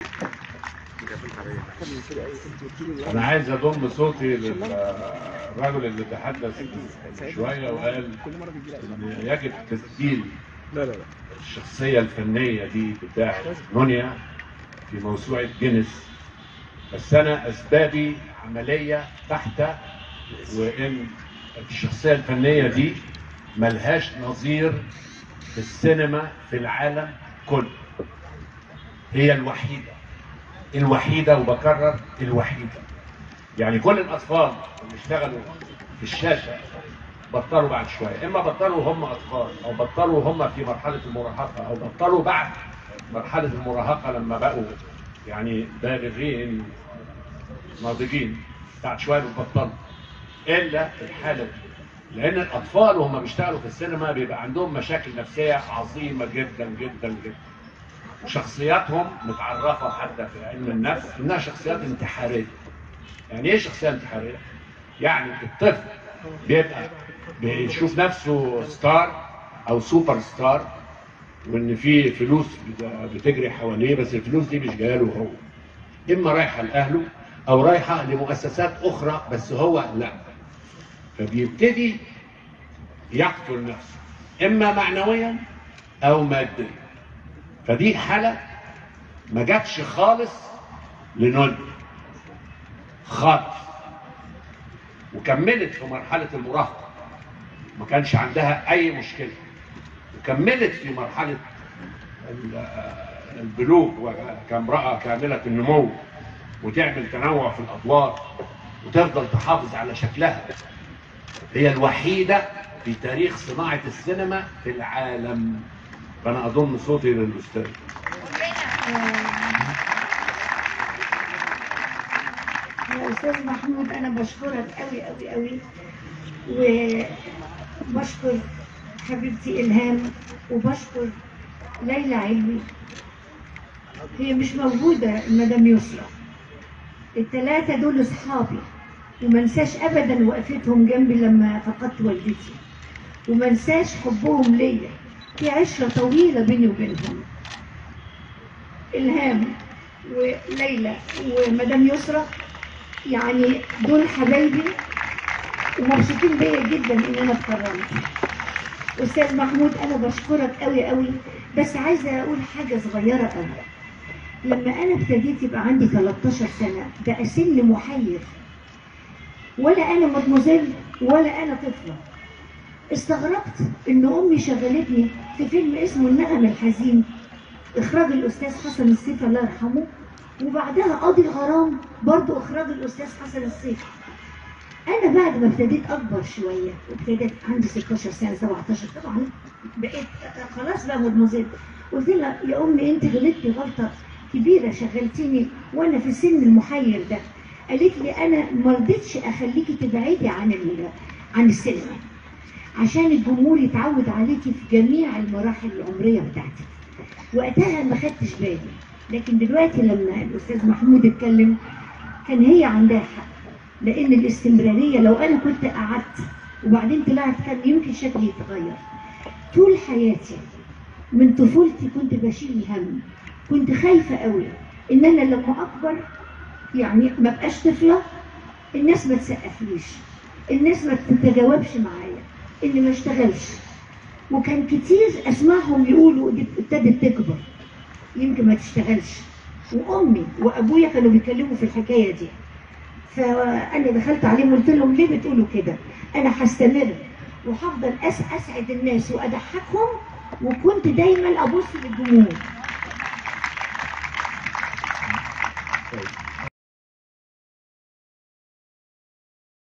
أنا عايز أضم صوتي للرجل اللي تحدث من شوية وقال إن يجب تسجيل الشخصية الفنية دي بتاعت نونيا في موسوعة جينيس. بس أنا أسبابي عملية بحتة، وإن الشخصية الفنية دي ملهاش نظير في السينما في العالم كله. هي الوحيدة وبكرر الوحيدة. يعني كل الأطفال اللي اشتغلوا في الشاشة بطلوا بعد شوية، إما بطلوا هم أطفال أو بطلوا هم في مرحلة المراهقة أو بطلوا بعد مرحلة المراهقة لما بقوا يعني بالغين ناضجين بعد شوية بتبطلوا، إلا في الحالة دي. لأن الأطفال وهم بيشتغلوا في السينما بيبقى عندهم مشاكل نفسية عظيمة جدا جدا جدا، وشخصياتهم متعرفة حتى في علم النفس إنها شخصيات انتحارية. يعني إيه شخصية انتحارية؟ يعني الطفل بيبقى بيشوف نفسه ستار أو سوبر ستار، وإن في فلوس بتجري حواليه، بس الفلوس دي مش جايه له هو، إما رايحة لأهله أو رايحة لمؤسسات أخرى، بس هو لا. فبيبتدي يقتل نفسه إما معنويا أو ماديا. فدي حالة ما جاتش خالص لنونيا خالص، وكملت في مرحلة المراهقة ما كانش عندها أي مشكلة، وكملت في مرحلة البلوغ كامرأة كاملة النمو، وتعمل تنوع في الأدوار وتفضل تحافظ على شكلها. هي الوحيدة في تاريخ صناعة السينما في العالم. فأنا أضم صوتي للأستاذ. يا أستاذ محمود، أنا بشكرك أوي أوي أوي، وبشكر حبيبتي إلهام، وبشكر ليلى علوي. هي مش موجودة مدام يسرا، الثلاثة دول أصحابي، ومنساش أبدا وقفتهم جنبي لما فقدت والدتي، ومنساش حبهم ليا، في عشرة طويلة بيني وبينهم. إلهام وليلى ومدام يسرا يعني دول حبايبي، ومبسوطين بيا جدا ان انا اتكرمت. استاذ محمود، انا بشكرك قوي قوي، بس عايزه اقول حاجه صغيره قوي. لما انا ابتديت يبقى عندي 13 سنه بقى سن محير، ولا انا مدموزيل ولا انا طفله. استغربت ان امي شغلتني في فيلم اسمه النغم الحزين، اخراج الاستاذ حسن السيف الله يرحمه، وبعدها قاضي الغرام برضو اخراج الاستاذ حسن السيف. انا بعد ما ابتديت اكبر شويه وابتديت عندي 16 سنه 17 طبعا بقيت خلاص بقى مدمزل، قلت لها يا امي انت غلطتي غلطه كبيره، شغلتيني وانا في السن المحير ده. قالت لي انا ما رضيتش اخليكي تبعدي عن السينما عشان الجمهور يتعود عليكي في جميع المراحل العمريه بتاعتك. وقتها ما خدتش بالي، لكن دلوقتي لما الاستاذ محمود اتكلم كان هي عندها حق، لان الاستمراريه لو انا كنت قعدت وبعدين طلعت كان يمكن شكلي يتغير. طول حياتي من طفولتي كنت بشيل هم، كنت خايفه قوي ان انا لما اكبر يعني ما بقاش طفله، الناس ما تسقفليش، الناس ما تتجاوبش معايا، اني ما اشتغلش. وكان كتير اسمعهم يقولوا دي ابتدت تكبر يمكن ما تشتغلش، وامي وابويا كانوا بيتكلموا في الحكايه دي. فانا دخلت عليهم قلت لهم ليه بتقولوا كده؟ انا هستمر وهفضل اسعد الناس واضحكهم، وكنت دايما ابص للجمهور.